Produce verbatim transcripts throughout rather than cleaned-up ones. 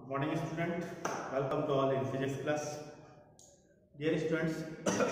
Morning student, welcome to all in physics class. Dear students,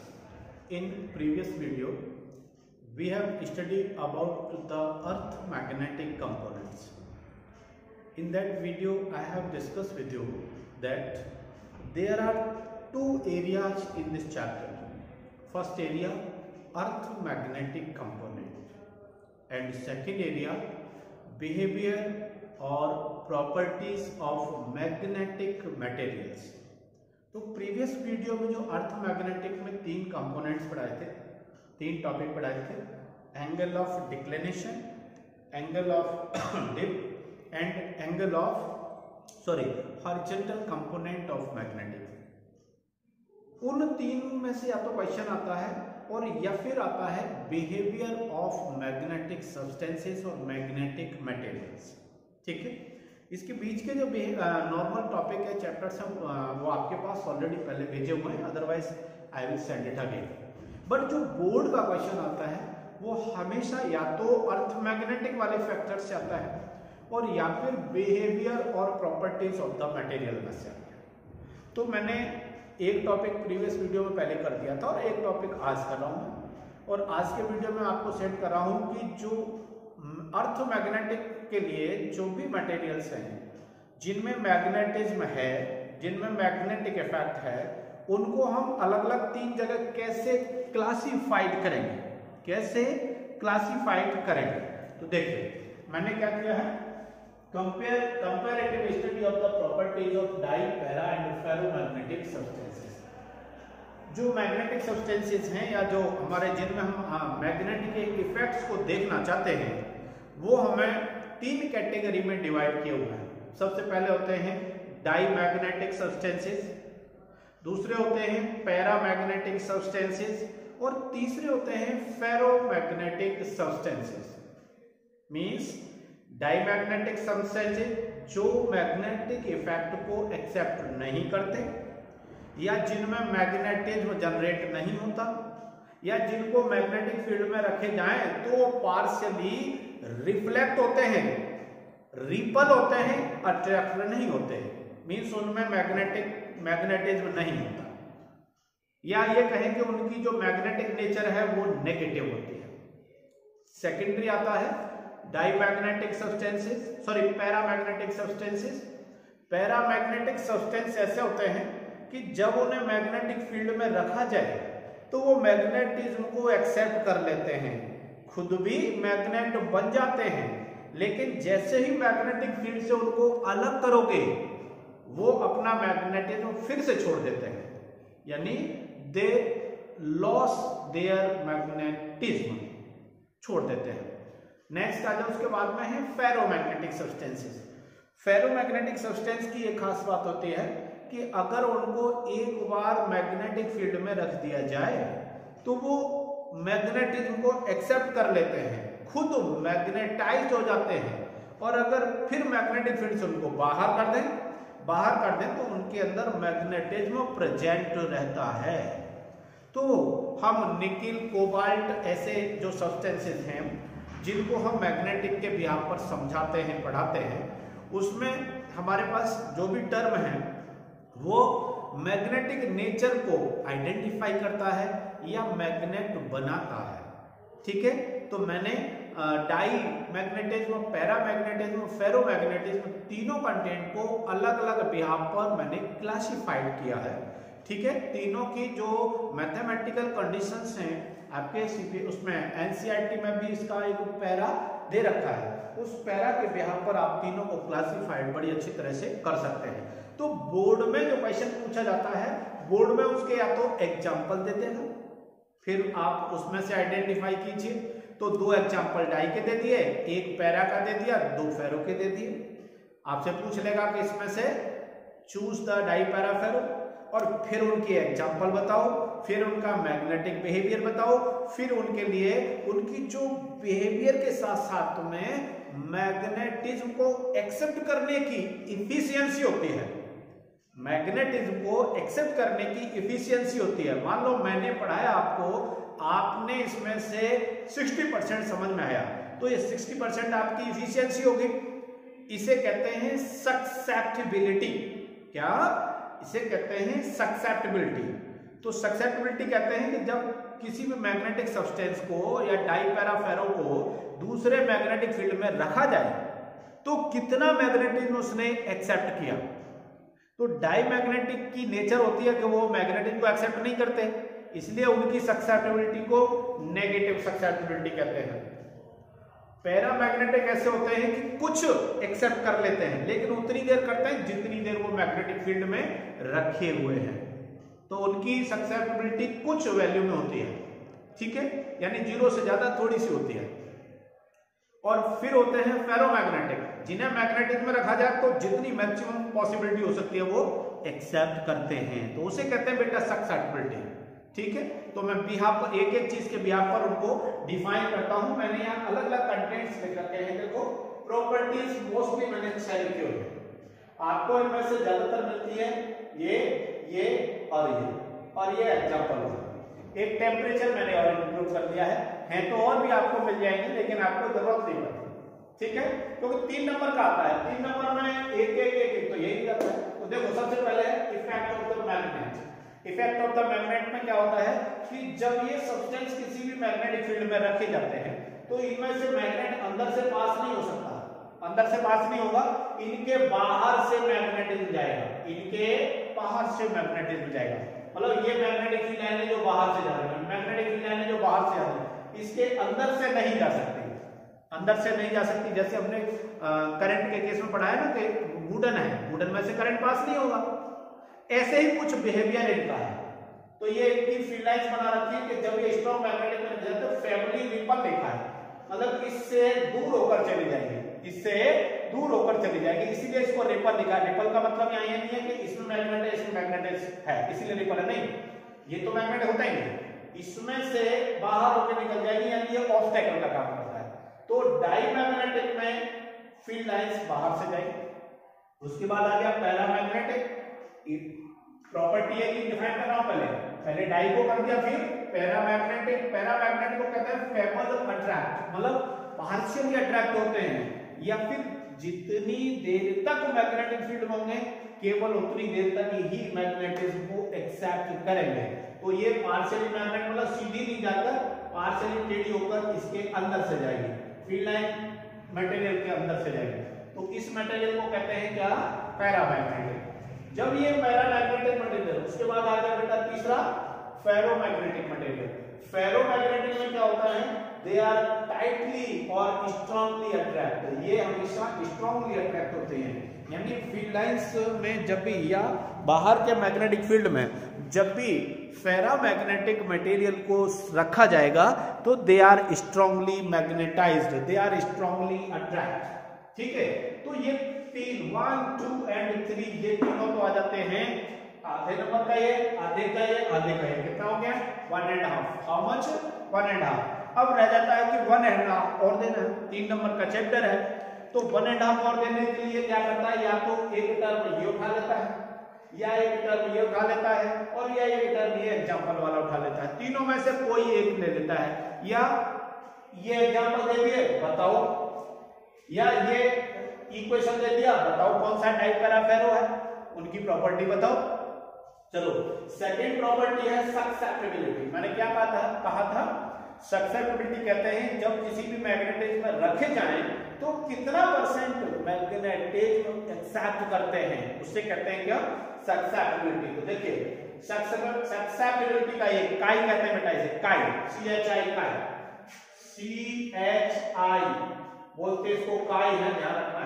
in previous video we have studied about the earth magnetic components. In that video I have discussed with you that there are two areas in this chapter. First area, earth magnetic component, and second area, behavior और properties of magnetic materials. तो previous video में जो earth magnetic में तीन components पढ़ाए थे, तीन topic पढ़ाए थे, angle of declination, angle of dip and angle of sorry horizontal component of magnetic. उन तीन में से या तो क्वेश्चन आता है और या फिर आता है बिहेवियर ऑफ मैग्नेटिक सब्सटेंसेस और मैग्नेटिक मटेरियल्स। ठीक है, इसके बीच के जो नॉर्मल टॉपिक है चैप्टर्स हैं वो आपके पास ऑलरेडी पहले भेजे हुए हैं, otherwise I will send it again. But जो बोर्ड का क्वेश्चन आता है वो हमेशा या तो अर्थ मैग्नेटिक वाले फैक्टर से आता है और या फिर बिहेवियर और प्रॉपर्टीज ऑफ द मटेरियल में से आता है। तो मैंने एक टॉपिक प्रीवियस वीडियो में पहले कर दिया था और एक टॉपिक आज कर रहा हूँ, और आज के वीडियो में आपको सेट कर रहा हूँ कि जो अर्थ मैग्नेटिक के लिए जो भी मटेरियल्स हैं जिनमें मैग्नेटिज्म है, जिनमें मैग्नेटिक इफेक्ट है, उनको हम अलग अलग तीन जगह कैसे क्लासिफाइड करेंगे, कैसे क्लासिफाइड करेंगे। तो देखिए मैंने क्या किया है, compare comparative study of the properties of dia, para and ferromagnetic substances. जो मैग्नेटिक सब्सटेंसेस हैं या जो हमारे जिनमें हम मैग्नेटिक इफेक्ट्स को देखना चाहते हैं वो हमें तीन कैटेगरी में डिवाइड किए हुए हैं। सबसे पहले होते हैं डाई मैग्नेटिक सब्सटेंसेस, दूसरे होते हैं पैरामैग्नेटिक सब्सटेंसेस और तीसरे होते हैं ferromagnetic substances. Means dia magnetic substances जो मैग्नेटिक इफेक्ट को एक्सेप्ट नहीं करते या जिनमें मैग्नेटिज्म जनरेट नहीं होता या जिनको मैग्नेटिक फील्ड में रखे जाएं तो वो पार्शियली रिफ्लेक्ट होते हैं, रिपल होते हैं, अट्रैक्ट नहीं होते हैं। मींस उनमें मैग्नेटिक मैग्नेटिज्म नहीं होता, या ये कहें कि उनकी जो मैग्नेटिक नेचर है वो नेगेटिव होती है। सेकेंडरी आता है diamagnetic substances, sorry paramagnetic substances. Paramagnetic substance ऐसे होते हैं कि जब उन्हें मैग्नेटिक फील्ड में रखा जाए तो वो मैग्नेटिज्म को एक्सेप्ट कर लेते हैं, खुद भी मैग्नेट बन जाते हैं, लेकिन जैसे ही मैग्नेटिक फील्ड से उनको अलग करोगे वो अपना मैग्नेटिज्म फिर से छोड़ देते हैं, यानी दे लॉस देयर मैग्नेटिज्म, छोड़ देते हैं। नेक्स्ट आ जाओ, उसके बाद में है फेरोमैग्नेटिक सब्सटेंसेस। फेरोमैग्नेटिक सब्सटेंस की एक खास बात होती है कि अगर उनको एक बार मैग्नेटिक फील्ड में रख दिया जाए तो वो मैग्नेटिज्म को एक्सेप्ट कर लेते हैं, खुद मैग्नेटाइज हो जाते हैं, और अगर फिर मैग्नेटिक फील्ड से उनको बाहर कर दें बाहर कर दें तो उनके अंदर मैग्नेटिज्म प्रेजेंट रहता है। तो हम निकिल, कोबाल्ट ऐसे जो सब्सटेंसेस हैं जिनको हम मैग्नेटिक के बिहाफ पर समझाते हैं, पढ़ाते हैं, उसमें हमारे पास जो भी टर्म है वो मैग्नेटिक नेचर को आइडेंटिफाई करता है या मैग्नेट बनाता है। ठीक है, तो मैंने डाई मैग्नेटिज्म, पैरामैग्नेटिज्म, फेरोमैग्नेटिज्म तीनों कंटेंट को अलग अलग बिहाफ पर मैंने क्लासिफाइड किया है। ठीक है, तीनों की जो मैथमेटिकल कंडीशंस हैं आपके सीपी उसमें एनसीईआरटी में भी इसका एक पैरा दे रखा है, उस पैरा के बिहाफ पर आप तीनों को क्लासिफाइड बड़ी अच्छी तरह से कर सकते हैं। तो बोर्ड में जो क्वेश्चन पूछा जाता है, बोर्ड में उसके या तो एग्जाम्पल देते हैं, फिर आप उसमें से आइडेंटिफाई कीजिए। तो दो एग्जाम्पल डाई के दे दिए, एक पैरा का दे दिया, दो फेरो के दे दिए। आपसे पूछ लेगा कि इसमें से choose the dia, para, ferro, और फिर उनकी एग्जाम्पल बताओ, फिर उनका मैग्नेटिक बिहेवियर बताओ, फिर उनके लिए उनकी जो बिहेवियर के साथ साथ में मैग्नेटिज्म को एक्सेप्ट करने की इफिशियंसी होती है, मैग्नेटिज्म को एक्सेप्ट करने की इफिशियंसी होती है। मान लो मैंने पढ़ाया आपको, आपने इसमें से साठ परसेंट समझ में आया, तो ये साठ परसेंट आपकी इफिशियंसी होगी। इसे कहते हैं सक्सेप्टिबिलिटी। क्या? इसे कहते हैं सक्सेप्टिबिलिटी। तो सक्सेप्टिबिलिटी कहते हैं कि जब किसी भी मैग्नेटिक सब्सटेंस को या डाईपैरा फेरो को दूसरे मैग्नेटिक फील्ड में रखा जाए तो कितना मैग्नेटिज्म उसने एक्सेप्ट किया। तो डाईमैग्नेटिक की नेचर होती है कि वो मैग्नेटिज्म को एक्सेप्ट नहीं करते, इसलिए उनकी सक्सेप्टिबिलिटी को नेगेटिव सक्सेप्टिबिलिटी कहते हैं। पैरामैग्नेटिक ऐसे होते हैं कि कुछ एक्सेप्ट कर लेते हैं लेकिन उतनी देर करते हैं जितनी देर वो मैग्नेटिक फील्ड में रखे हुए हैं, तो उनकी सक्सेप्टिबिलिटी कुछ वैल्यू में होती है, ठीक है, यानी जीरो से ज्यादा थोड़ी सी होती है। और फिर होते हैं फेरोमैग्नेटिक, जिन्हें मैग्नेटिक में रखा जाए तो जितनी मैक्सिमम पॉसिबिलिटी हो सकती है वो एक्सेप्ट करते हैं, तो उसे कहते हैं बेटा सक्सेप्टिबिलिटी, ठीक है। तो मैं बिहाफ पर एक एक चीज के बिहाफ पर उनको डिफाइन करता हूं। मैंने यहाँ अलग अलग कंटेंट्स लिख रखे हैं, देखो प्रॉपर्टीज मोस्टली मैंने छह लिखे हुए हैं, आपको इनमें से ज्यादातर मिलती है ये ये और ये और ये एग्जांपल। एक टेम्परेचर मैंने और इंक्लूड कर दिया है, हैं तो और भी आपको मिल जाएंगे लेकिन आपको जरूरत नहीं पड़ती, ठीक है, क्योंकि तो तीन नंबर का आता है, तीन नंबर में एक एक एक, एक तो यही जाता है। तो देखो सबसे पहले है effect of the magnet. Effect of the magnet में क्या होता है कि जब ये सब्सटेंस किसी भी मैग्नेटिक फील्ड में रखे जाते हैं तो इनमें से मैग्नेट अंदर से पास नहीं हो सकता, अंदर से पास नहीं होगा, इनके बाहर से मैग्नेटिज्म जाएगा, इनके बाहर से मैग्नेटिज्म जाएगा, मतलब ये मैग्नेटिक फील्ड लाइन है जो बाहर से जा रही है, मैग्नेटिक फील्ड लाइन है जो बाहर से आ रही है, इसके अंदर से नहीं जा सकती, अंदर से नहीं जा सकती। जैसे हमने करंट के केस में पढ़ा है ना कि वुडन है, वुडन में से करंट पास नहीं होगा, ऐसे ही कुछ बिहेवियर इनका है। तो ये इनकी फील्ड लाइंस बना रखी है कि जब ये स्ट्रॉन्ग मैग्नेटिक में जाते हैं फैमिली रिपल लिखा है, मतलब इससे दूर होकर चली जाएगी, इससे दूर होकर चली जाएगी, इसीलिए इसको रिपल लिखा है। रिपल का मतलब यहाँ ये नहीं है कि इसमें मैग्नेट है इसमें मैग्नेट है इसीलिए रिपल है, नहीं, ये तो मैग्नेट होता ही नहीं, इसमें से बाहर होकर निकल जाएगी, यानी ये ऑब्स्टेकल का काम करता है। तो डाईमैग्नेटिक में फील्ड लाइंस बाहर से जाएगी। उसके बाद आ गया पैरामैग्नेटिक, प्रॉपर्टी है कि डिफाइन करना हो, पहले पहले डाई को कर दिया, फिर पैरामैग्नेटिक। पैरामैग्नेटिक को कहते हैं फेवर अट्रैक्ट, मतलब पार्शियली अट्रैक्ट होते हैं, या फिर जितनी देर तक मैग्नेटिक फील्ड में होंगे केवल उतनी देर तक ही मैग्नेटिज्म को एक्सेप्ट करेंगे। तो ये पार्शियली मैग्नेट मतलब सीधी नहीं जाकर पार्शियली टेढ़ी होकर इसके अंदर से जाएगी, फील्ड लाइन मटेरियल के अंदर से जाएगी, तो इस मटेरियल को कहते हैं क्या? पैरामैग्नेटिक। जब ये पैरामैग्नेटिक मटेरियल, उसके बाद आ गया बेटा तीसरा फेरोमैग्नेटिक मटेरियल। फेरोमैग्नेटिक में क्या होता है? दे आर टाइटली और स्ट्रांगली अट्रैक्ट, ये हमेशा स्ट्रांगली अट्रैक्ट होते हैं, यानी फील्ड लाइंस में जब भी या बाहर के मैग्नेटिक फील्ड में जब भी फेरामैग्नेटिक मटेरियल को रखा जाएगा तो they are strongly magnetised, they are strongly attract, ठीक है। तो ये तीन वन टू एंड थ्री ये तीनों तो आ जाते हैं आधे नंबर का, ये आधे का, ये आधे का, ये कितना हो गया? One and half. How much? One and half. अब रह जाता है कि वन एंड हाफ और देना है, तीन नंबर का चैप्टर है, तो वन एंड हाफ और देने के लिए क्या करता है? या तो एक टर्म ये उठा लेता है, या एक टर्म ये उठा लेता है, और या एक टर्म ये एग्जांपल वाला उठा लेता है, तीनों में से कोई एक ले लेता है। या ये एग्जांपल दे दिए, बताओ, या ये इक्वेशन दे दिया, बताओ कौन सा डाईपैरा फेरो है, उनकी प्रॉपर्टी बताओ। चलो सेकंड प्रॉपर्टी है सक्सेप्टिबिलिटी। मैंने क्या कहा था कहा था सक्सेप्टिबिलिटी कहते हैं जब किसी भी मैग्नेटिज्म में रखे जाएं तो कितना परसेंट मैग्नेटिज्म एक्सेप्ट करते हैं, उससे कहते हैं क्या? सक्सेप्टिबिलिटी। तो देखिए सक्सेप्टिबिलिटी का ये काई कहते हैं बेटा, इसे काई, सी एच आई, काई, सी एच आई बोलते, इसको काई है, ध्यान रखना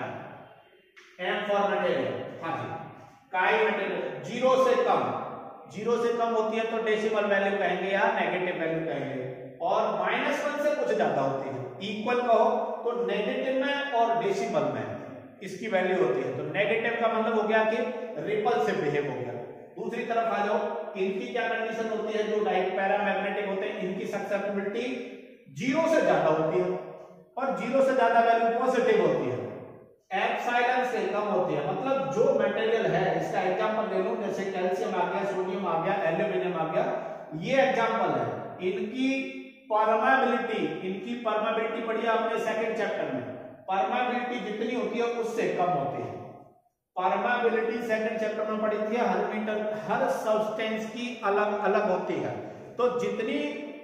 है। एम फॉर मटेरियल, हाँ जी, काई मटेरियल जीरो से कम, जीरो से कम होती है तो डेसिमल वैल्यू कहेंगे या नेगेटिव वैल्यू कहेंगे, और माइनस वन से कुछ ज्यादा होती है, इक्वल का हो तो नेगेटिव में और डेसिमल में इसकी वैल्यू होती है। तो नेगेटिव का मतलब हो गया कि रिपल से बिहेव हो गया। दूसरी तरफ आ जाओ, इनकी क्या कंडीशन होती है? जो पैरामैग्नेटिक होते हैं इनकी सक्सेप्टिबिलिटी जीरो से ज्यादा होती है, और जीरो से ज्यादा वैल्यू पॉजिटिव होती है, एप्सिलॉन से कम होती है। मतलब जो मटेरियल है, इसका एग्जांपल ले लो, जैसे कैल्शियम आ गया, सोडियम आ गया, एल्यूमिनियम आ गया, ये एग्जांपल है। इनकी परमेबिलिटी, इनकी परमेबिलिटी पढ़ी आपने सेकंड चैप्टर में, परमेबिलिटी परमाबिलिटी जितनी होती है उससे कम होती है। परमाबिलिटी सेकंड चैप्टर में पढ़ी थी, हर मीटर हर सब्सटेंस की अलग अलग होती है, तो जितनी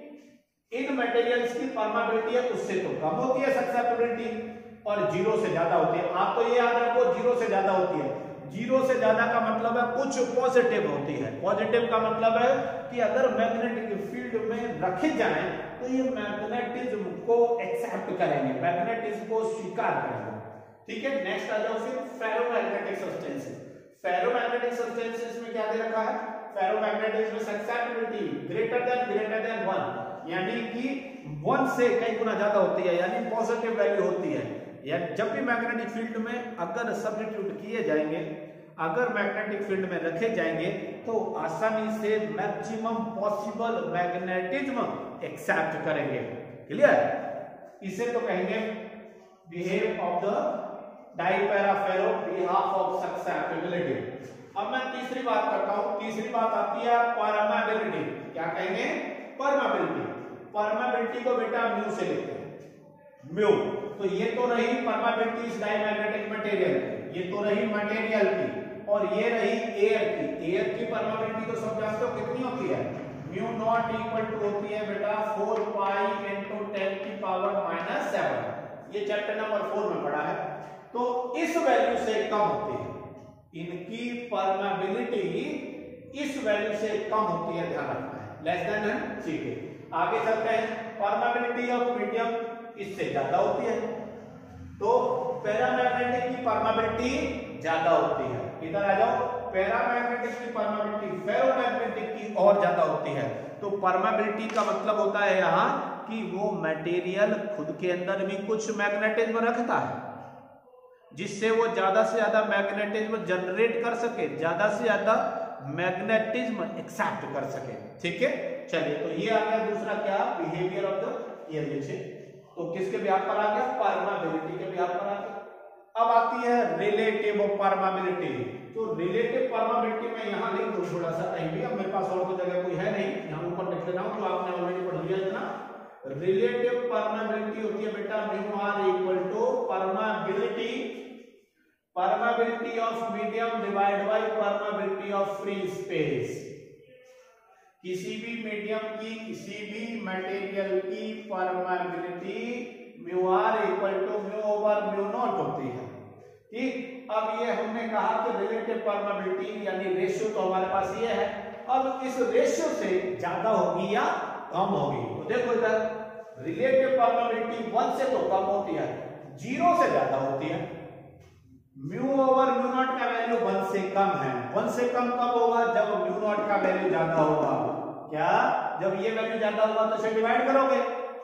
इन मटेरियल्स की परमाबिलिटी है उससे तो कम होती है सक्सेप्टिबिलिटी, और जीरो से ज्यादा होती है। आप तो ये याद रखो जीरो से ज्यादा होती है। जीरो से ज्यादा का मतलब है कुछ पॉजिटिव होती है। पॉजिटिव का मतलब है कि अगर मैग्नेटिक फील्ड में रखे जाएं तो ये मैग्नेटिज्म को एक्सेप्ट करेंगे, मैग्नेटिज्म को स्वीकार करेंगे। ठीक है, नेक्स्ट आ जाओ फिर फेरोमैग्नेटिक सब्सटेंसेस। फेरोमैग्नेटिक सब्सटेंसेस में क्या दे रखा है? फेरोमैग्नेटिक्स में susceptibility greater than greater than one, यानी कि वन से कई गुना ज्यादा होती है, यानी पॉजिटिव वैल्यू होती है। या जब भी मैग्नेटिक फील्ड में अगर सब्स्टिट्यूट किए जाएंगे, अगर मैग्नेटिक फील्ड में रखे जाएंगे तो आसानी से मैक्सिमम पॉसिबल मैग्नेटिज्म एक्सेप्ट करेंगे। क्लियर? इसे तो कहेंगे behave of the dia para ferro behalf of susceptibility. अब मैं तीसरी बात करता हूं। तीसरी बात आती है परमेबिलिटी। क्या कहेंगे? परमेबिलिटी। परमेबिलिटी को बेटा म्यू से लेते हैं, म्यू। तो ये तो रही परमेबिलिटी इस डायमैग्नेटिक मटेरियल, ये तो रही मटेरियल की, और ये रही एयर की। एयर की परमेबिलिटी तो सब जानते हो कितनी होती है? म्यू नॉट इक्वल टू होती है बेटा फोर पाई इनटू टेन की पावर माइनस सेवन। ये चैप्टर नंबर फोर में पढ़ा है। तो इस वैल्यू से कम होती है, इनकी परमेबिलिटी इस वैल्यू से कम होती है, ध्यान रखना है। लेस देन है, ठीक है। आगे चलते हैं। परमेबिलिटी ऑफ मीडियम इससे ज्यादा होती है, तो पैरामैग्नेटिक की परमेबिलिटी ज्यादा होती है। इधर आ जाओ, पैरामैग्नेटिक की परमेबिलिटी फेरोमैग्नेटिक की और ज्यादा होती है। तो परमेबिलिटी का मतलब होता है यहाँ कि वो मटेरियल खुद के अंदर भी कुछ मैग्नेटिज्म रखता है, जिससे वो ज्यादा से ज्यादा मैग्नेटिज्म जनरेट कर सके, ज्यादा से ज्यादा मैग्नेटिज्म एक्सेप्ट कर सके। ठीक है, चलिए। तो ये आ गया दूसरा क्या? Behaviour of the air. तो किसके बिहाफ पर आ गया? परमेबिलिटी के बिहाफ पर आ गया। अब आती है रिलेटिव परमेबिलिटी। तो रिलेटिव परमेबिलिटी में यहां लिख दूं थोड़ा सा, कहीं भी, अब मेरे पास और कोई जगह कोई है नहीं, यहां ऊपर लिख लेना हूं, तो आपने ऑलरेडी पढ़ लिया इतना। रिलेटिव परमेबिलिटी होती है बेटा mu r equal to permeability permeability of medium divide by permeability of free space. किसी भी मीडियम की, किसी भी मटेरियल की permeability mu r equal to mu over mu naught होती है। ठीक, अब ये हमने कहा कि रिलेटिव परमेबिलिटी यानी रेशियो तो हमारे पास ये है। अब इस रेशियो से ज्यादा होगी या कम होगी? तो देखो इधर रिलेटिव परमेबिलिटी वन से तो कम होती है, जीरो से ज्यादा होती है। म्यू ओवर म्यू नॉट का वैल्यू वन से कम है। वन से कम कब होगा? जब म्यू नॉट का वैल्यू ज्यादा होगा। क्या? जब ये वैल्यू ज्यादा होगा तो इसे डिवाइड करोगे,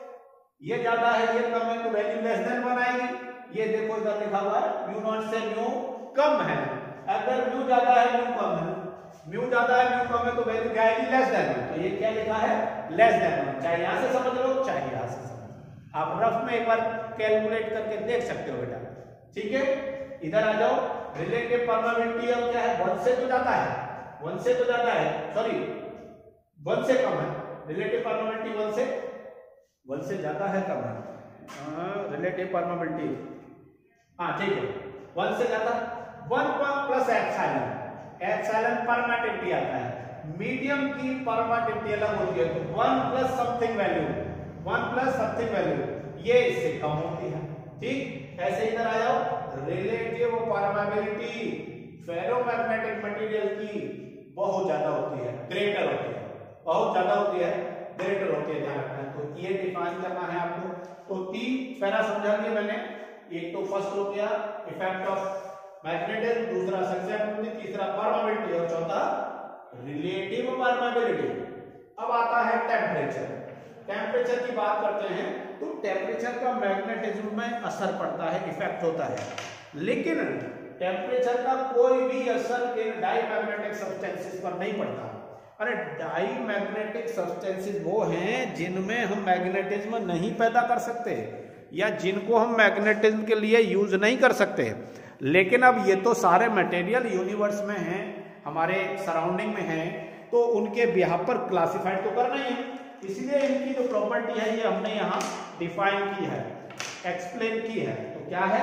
ये ज्यादा है ये कम है, तो वैल्यू लेस देन वन आएगी। ये देखो इधर लिखा हुआ है म्यू नॉट से म्यू कम है। अगर म्यू ज्यादा है म्यू कम है, म्यू ज्यादा है म्यू कम है, तो वैल्यू क्या आएगी? Less than one. तो ये क्या लिखा है? Less than one. चाहे यहां से समझ लो, चाहे यहां से समझ, आप रफ में एक बार कैलकुलेट करके देख सकते हो बेटा। ठीक है, इधर आ जाओ। रिलेटिव परमेबिलिटी अब क्या है? वन से तो ज्यादा है, वन से तो ज्यादा है, सॉरी वन से कम है। रिलेटिव परमेबिलिटी वन से वन से ज्यादा है, कम है? रिलेटिव परमेबिलिटी, हाँ ठीक है, वन से ज्यादा। One plus epsilon, epsilon permeability आता है। मीडियम की परमेबिलिटी अलग होती है, तो one plus something value, one plus something value, ये इससे कम होती है। ठीक, ऐसे इधर आ जाओ। रिलेटिव परमेबिलिटी फेरोमैग्नेटिक मटेरियल की बहुत ज्यादा होती है, ग्रेटर होती है, बहुत ज्यादा होती है, ग्रेटर होती है, ध्यान रखना है। तो ये डिफाइन करना है आपको। तो तीन पैरा समझा दिया मैंने। एक तो फर्स्ट हो गया इफेक्ट ऑफ मैग्नेटिज्म, दूसरा सक्सेप्टिबिलिटी, तीसरा परमेबिलिटी और चौथा रिलेटिव परमेबिलिटी। अब आता है टेम्परेचर। टेम्परेचर की बात करते हैं तो टेम्परेचर का मैग्नेटिज्म में असर पड़ता है, इफेक्ट होता है, लेकिन टेम्परेचर का कोई भी असर इन डाईमैग्नेटिक सब्सटेंसेस पर नहीं पड़ता। अरे डाईमैग्नेटिक सब्सटेंसेस वो हैं जिनमें हम मैग्नेटिज्म नहीं पैदा कर सकते या जिनको हम मैग्नेटिज्म के लिए यूज नहीं कर सकते। लेकिन अब ये तो सारे मटेरियल यूनिवर्स में हैं, हमारे सराउंडिंग में हैं, तो उनके बिहाफ पर क्लासिफाइड तो करना ही है। इसलिए इनकी जो प्रॉपर्टी है ये हमने यहाँ डिफाइन की है, एक्सप्लेन की है। तो क्या है?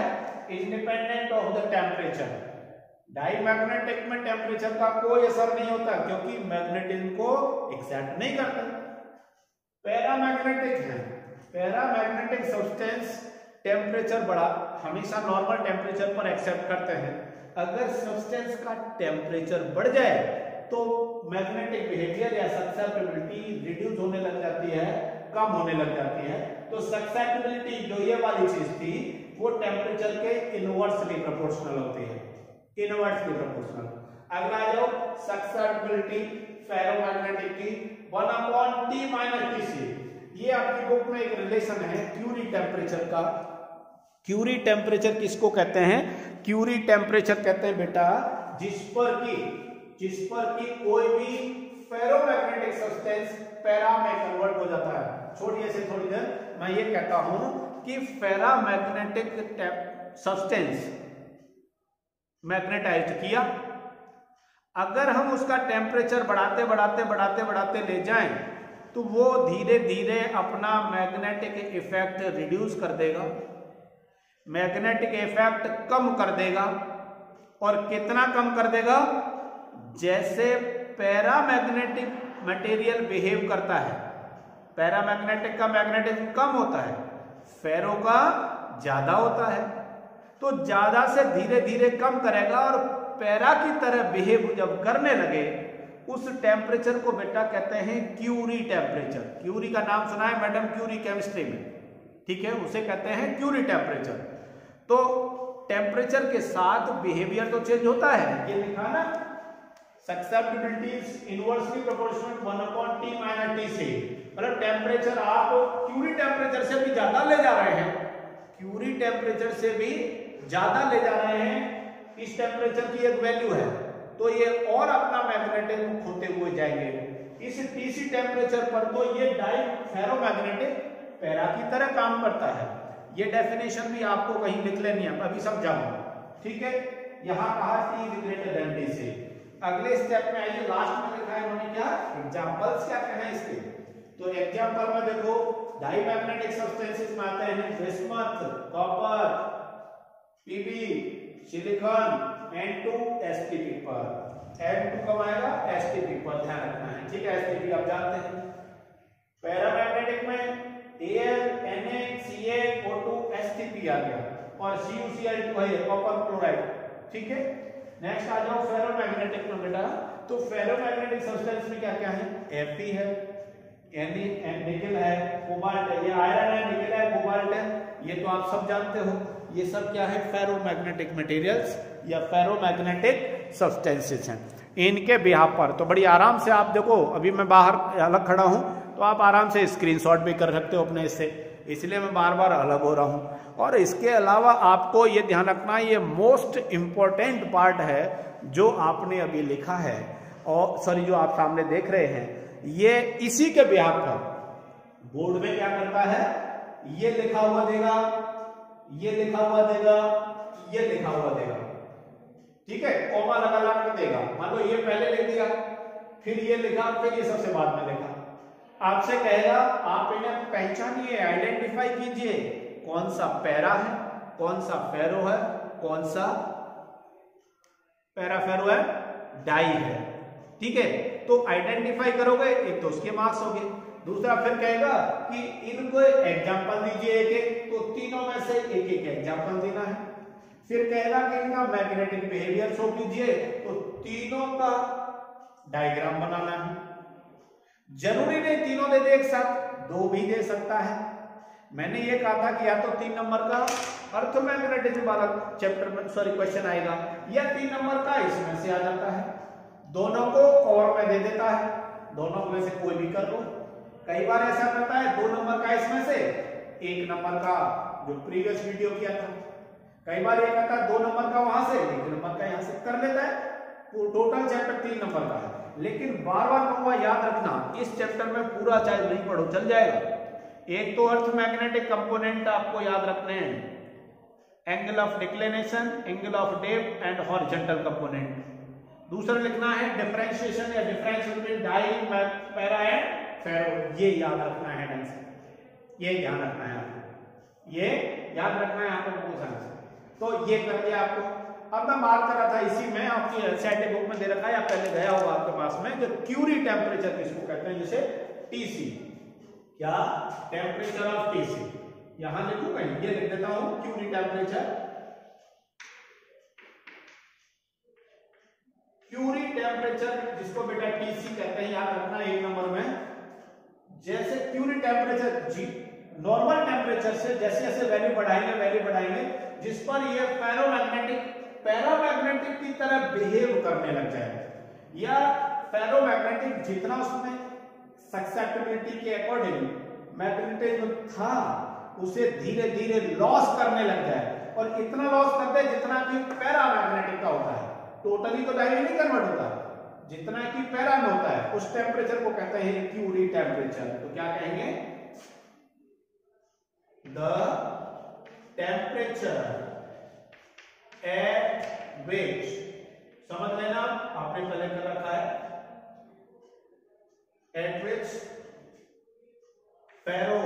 Independent of the temperature. Diamagnetic में टेम्परेचर का कोई असर नहीं होता क्योंकि मैग्नेटिज्म को एक्सेप्ट नहीं करते। पैरामैग्नेटिक है, पैरामैग्नेटिक सब्सटेंस टेम्परेचर बढ़ा हमेशा नॉर्मल टेम्परेचर पर एक्सेप्ट करते हैं। अगर सब्सटेंस का टेम्परेचर बढ़ जाए तो मैग्नेटिक बिहेवियर या सक्सेप्टिबिलिटी रिड्यूस होने लग जाती है, कम होने लग जाती है। तो सक्सेप्टिबिलिटी जो ये वाली चीज थी वो टेम्परेचर के इनवर्सली प्रोपोर्शनल होती है, इनवर्सली प्रोपोर्शनल। अगला जो सक्सेप्टिबिलिटी फेरोमैग्नेटिक की one upon T minus T C, ये आपकी बुक में एक रिलेशन है क्यूरी टेम्परेचर का। क्यूरी टेम्परेचर किसको कहते हैं? क्यूरी टेम्परेचर कहते हैं बेटा जिस पर की जिस पर की कोई भी फेरोमैग्नेटिक सब्सटेंस पैरा में कन्वर्ट हो जाता है। छोड़िए इसे थोड़ी देर, मैं ये कहता हूं कि फेरामैग्नेटिक सब्सटेंस मैग्नेटाइज्ड किया, अगर हम उसका टेम्परेचर बढ़ाते बढ़ाते बढ़ाते बढ़ाते ले जाएं तो वो धीरे धीरे अपना मैग्नेटिक इफेक्ट रिड्यूस कर देगा, मैग्नेटिक इफेक्ट कम कर देगा। और कितना कम कर देगा? जैसे पैरामैग्नेटिक मटेरियल बिहेव करता है, पैरामैग्नेटिक का मैग्नेटिज्म कम होता है, फेरो का ज्यादा होता है, तो ज्यादा से धीरे धीरे कम करेगा और पैरा की तरह बिहेव जब करने लगे उस टेम्परेचर को बेटा कहते हैं क्यूरी टेम्परेचर। क्यूरी का नाम सुना है मैडम क्यूरी केमिस्ट्री में, ठीक है, उसे कहते हैं क्यूरी टेम्परेचर। तो टेम्परेचर के साथ बिहेवियर तो चेंज होता है, ये लिखा ना susceptibility is inversely proportional one upon T minus T से, मतलब टेम्परेचर आप क्यूरी टेम्परेचर से भी ज्यादा ले जा रहे हैं, क्यूरी टेम्परेचर से भी ज्यादा ले जा रहे हैं, इस टेम्परेचर की एक वैल्यू है, तो ये और अपना मैग्नेटिज्म खोते हुए जाएंगे। इस टीसी टेम्परेचर पर तो ये डाई फेरोमैग्नेटिक पैरा की तरह काम करता है। ये डेफिनेशन भी आपको कहीं लिख लेनी है, अभी समझाऊंगा, ठीक है। यहाँ कहा T is greater than T से। अगले स्टेप में आइए, लास्ट में लिखा है उन्होंने क्या एग्जांपल्स क्या कहना है इसके। तो एग्जांपल में देखो डाईमैग्नेटिक सब्सटेंसेस में आते हैं bismuth, copper, PB, silicon, N two, STP पर। एन टू कब आएगा? एसटीपी पर, ध्यान रखना है, ठीक है। एसटीपी आप जानते हैं। पैरामैग्नेटिक में L, Na, Ca, O two, STP आ गया और C U C L two है कॉपर क्लोराइड, ठीक है। नेक्स्ट आ जाओ फेरोमैग्नेटिक में बेटा, तो फेरोमैग्नेटिक सब्सटेंस में क्या क्या है? Fe है, Na निकल है, कोबाल्ट है, ये आयरन है, निकल है, कोबाल्ट है, ये तो आप सब जानते हो। ये सब क्या है? फेरोमैग्नेटिक मटेरियल्स या फेरोमैग्नेटिक सब्सटेंसेस हैं। इनके बिहाफ पर तो बड़ी आराम से आप देखो, अभी मैं बाहर अलग खड़ा हूं तो आप आराम से स्क्रीनशॉट भी कर सकते हो अपने इससे, इसलिए मैं बार बार अलग हो रहा हूं। और इसके अलावा आपको ये ध्यान रखना, ये मोस्ट इंपॉर्टेंट पार्ट है जो आपने अभी लिखा है, और सॉरी जो आप सामने देख रहे हैं, ये इसी के बिहाफ पर बोर्ड में क्या करता है, ये लिखा हुआ देगा, ये लिखा हुआ देगा, ये लिखा हुआ देगा, ठीक है, कॉमा लगा लगा देगा। मान लो ये पहले लिख दिया, फिर ये लिखा, फिर ये सबसे बाद में लिखा। आपसे कहेगा आप इन्हें पहचानिए, आइडेंटिफाई कीजिए, कौन सा पैरा है, कौन सा फेरो है, कौन सा पैरा फेरो है, डाई है, ठीक है। तो आइडेंटिफाई करोगे, एक तो उसके मार्क्स हो गए, दूसरा फिर कहेगा कि इनको एग्जाम्पल दीजिए एक एक, तो तीनों में से एक एक एग्जाम्पल देना है। फिर कहेगा कि इनका मैग्नेटिक बिहेवियर शो कीजिए, तो तीनों का डायग्राम बनाना है। जरूरी नहीं तीनों दे दे एक साथ, दो भी दे सकता है। मैंने ये कहा था कि या तो तीन नंबर का अर्थमैग्नेटिज्म वाला चैप्टर में सॉरी क्वेश्चन आएगा, या तीन नंबर का इसमें से आ जाता है। दोनों को और में दे देता है, दोनों में से कोई भी कर लो। कई बार ऐसा करता है दो नंबर का इसमें से, एक नंबर का जो प्रीवियस वीडियो किया था। कई बार ये कहता है दो नंबर का वहां से, एक नंबर का यहां से कर लेता है। टोटल चैप्टर तीन नंबर का है, लेकिन बार बार कहूंगा याद रखना, इस चैप्टर में पूरा चाहे नहीं पढ़ो चल जाएगा। एक तो अर्थमैग्नेटिक कंपोनेंट आपको याद रखने हैं, angle of declination, angle of depth and horizontal component. दूसरा लिखना है डिफरेंशिएशन या difference between dia, para and ferro, ये याद रखना है ढंग से, ये ध्यान रखना है आपको, ये याद रखना है आपको बहुत ध्यान से। तो ये कर दिया आपको। अब मैं मार्क कर रहा था इसी में, आपकी एनसीईआरटी बुक में दे रखा है या पहले गया होगा आपके पास में, जो क्यूरी टेम्परेचर किसको कहते हैं, जिसे टीसी, क्या टेम्परेचर ऑफ टीसी, यहां लिखूं मैं, ये लिख देता हूं क्यूरी टेम्परेचर। क्यूरी टेम्परेचर जिसको बेटा टीसी कहते हैं, याद रखना एक नंबर में। जैसे क्यूरी टेम्परेचर जी नॉर्मल टेम्परेचर से जैसे जैसे वैल्यू बढ़ाएंगे वैल्यू बढ़ाएंगे जिस पर ये फेरोमैग्नेटिक पैरामैग्नेटिक की तरह बिहेव करने लग जाए, या फेरोमैग्नेटिक जितना उसमें ससेप्टिबिलिटी के अकॉर्डिंग मैग्नेटिज्म था उसे धीरे धीरे लॉस करने लग जाए, और इतना लॉस कर दे जितना कि पैरामैग्नेटिक का होता है। टोटली तो डायरेक्टली नहीं कन्वर्ट होता, जितना कि पैरा में होता है उस टेम्परेचर को कहते हैं क्यूरी टेम्परेचर। तो क्या कहेंगे, द टेम्परेचर एट विच, समझ लेना आपने पहले कर रखा है, at which ferro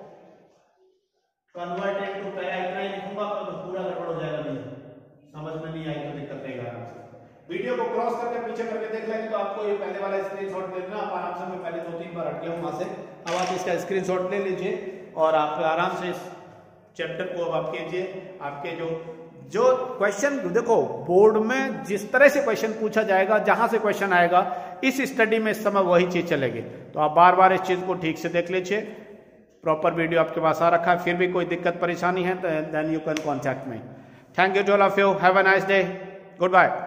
converted to para, इतना ही लिखूंगा तो पूरा गड़बड़ हो जाएगा, नहीं समझ में नहीं आई तो दिक्कत रहेगा। आराम से वीडियो को क्रॉस करके पीछे करके देख लेंगे तो आपको ये पहले वाला स्क्रीनशॉट दे देना। आप आराम से, मैं पहले दो तीन बार हट गया हूं वहां से, अब आप इसका स्क्रीनशॉट ले लीजिए और आप आराम से इस चैप्टर को अब आप कीजिए। आपके जो जो क्वेश्चन देखो बोर्ड में जिस तरह से क्वेश्चन पूछा जाएगा, जहां से क्वेश्चन आएगा, इस स्टडी में इस समय वही चीज चलेगी। तो आप बार बार इस चीज को ठीक से देख लीजिए। प्रॉपर वीडियो आपके पास आ रखा है, फिर भी कोई दिक्कत परेशानी है तो then you can contact me. Thank you to all of you, have a nice day, good bye.